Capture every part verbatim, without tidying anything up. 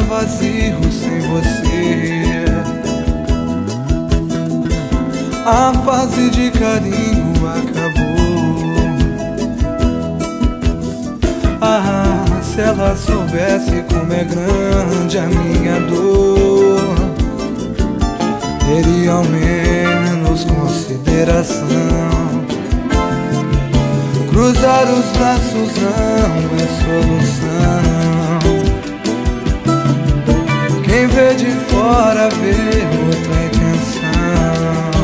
vazio sem você. A fase de carinho acabou. Ah, se ela soubesse como é grande a minha dor, teria ao menos consideração. Cruzar os braços não é solução. Quem vê de fora vê outra intenção.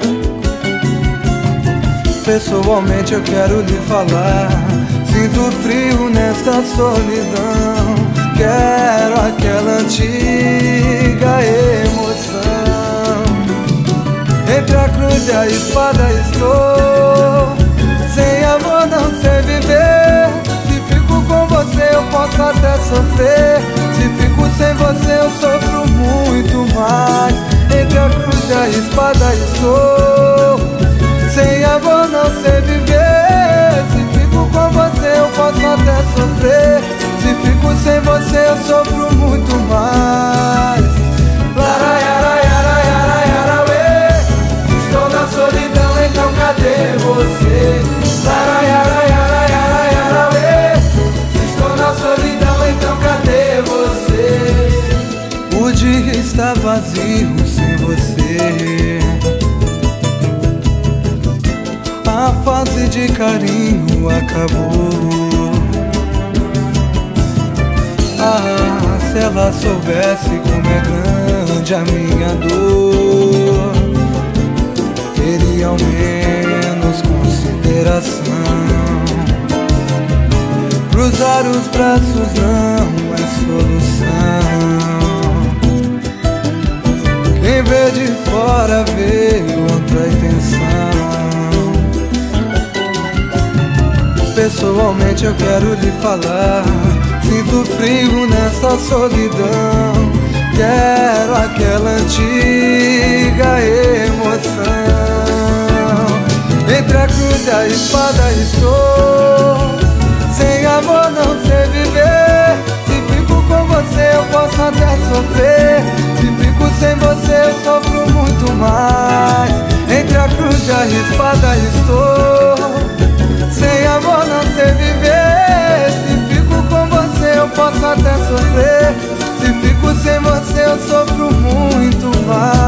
Pessoalmente eu quero lhe falar, sinto frio nesta solidão. Quero aquela antiga emoção. Entre a cruz e a espada estou. Sem amor não sei viver. Se fico com você eu posso até sofrer. Se fico sem você eu sofro muito mais. Entre a cruz e a espada estou. Sem amor não sei viver. Se fico com você eu posso até sofrer. Se fico sem você eu sofro muito mais. Laraiaraiaraiaraiarauê. Se estou na solidão então cadê você? Laraiaraiaraiaraiarauê. Se estou na solidão então cadê você? O dia está vazio sem você. A fase de carinho acabou. Ah, se ela soubesse como é grande a minha dor, teria ao menos consideração. Cruzar os braços não é solução. Quem vê de fora vê outra intenção. Pessoalmente eu quero lhe falar, sinto frio nessa solidão. Quero aquela antiga emoção. Entre a cruz e a espada estou. Sem amor não sei viver. Se fico com você eu posso até sofrer. Se fico sem você eu sofro muito mais. Entre a cruz e a espada estou. Sem amor não sei viver. Se fico com você eu posso até sofrer. Se fico sem você eu sofro muito mais.